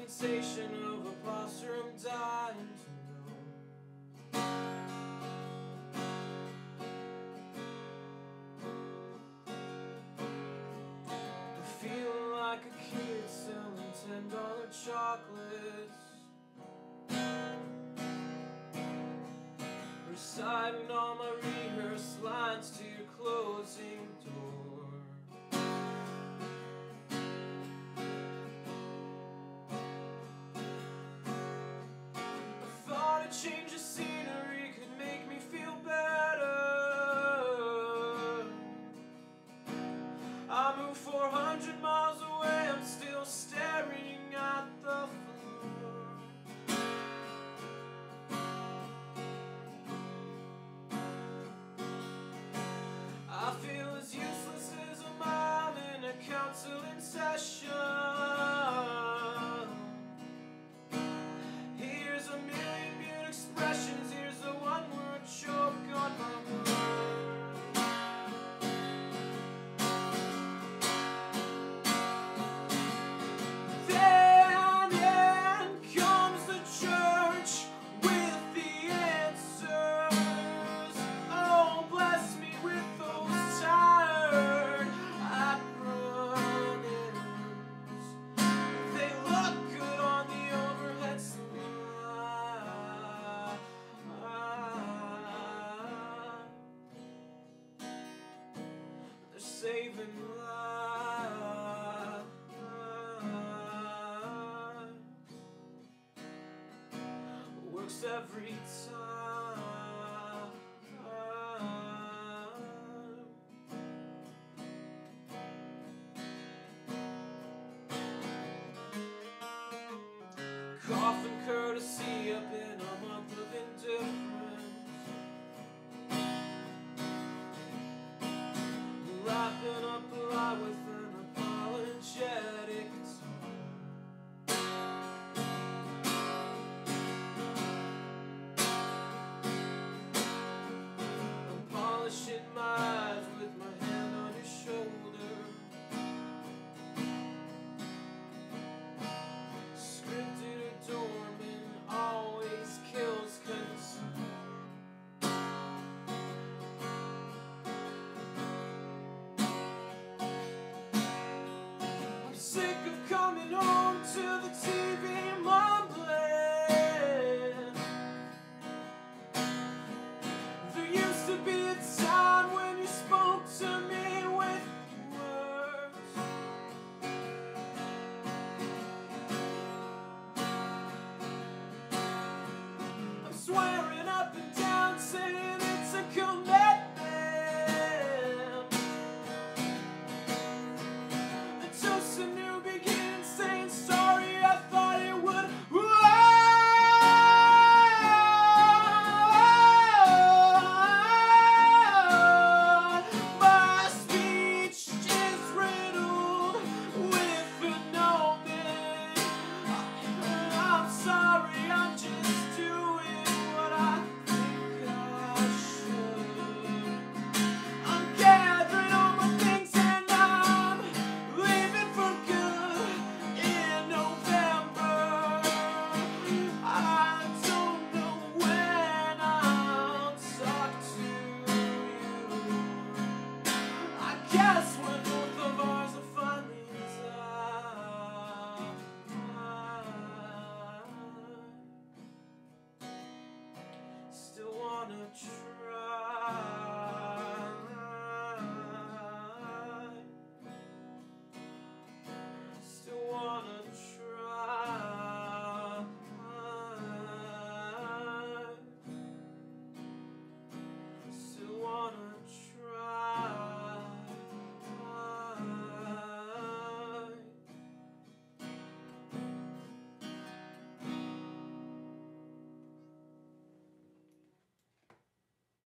sensation of a posture I'm dying to know. I feel like a kid selling $10 chocolates, reciting all my rehearsed lines to your closing door. A change of scenery could make me feel better. I moved 400 miles away, I'm still staring at the floor. I feel as useless as a mom in a counseling session. Here's a million beautiful expressions, here's the one word choke on my Then in comes the church with the answers. Oh, bless me with those tired acronyms. They look good on the overhead slide. They're saving lives. Works every time. Coffin courtesy up in a